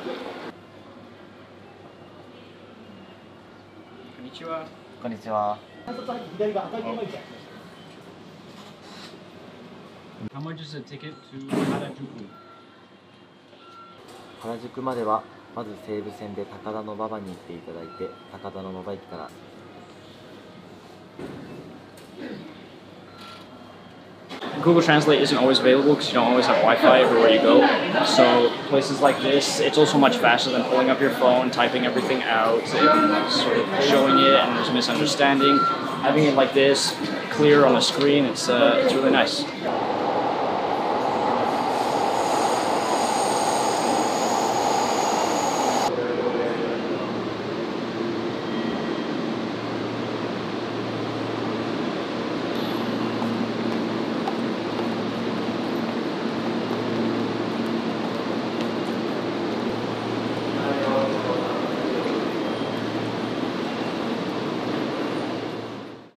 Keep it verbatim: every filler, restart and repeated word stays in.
こんにちは。 こんにちは。 How much is a ticket to Harajuku? 原宿まではまず西武線で高田馬場に行っていただいて、高田馬場駅から。 Google Translate isn't always available because you don't always have Wi-Fi everywhere you go. So places like this, it's also much faster than pulling up your phone, typing everything out, and sort of showing it, and there's misunderstanding. Having it like this, clear on the screen, it's uh, it's really nice.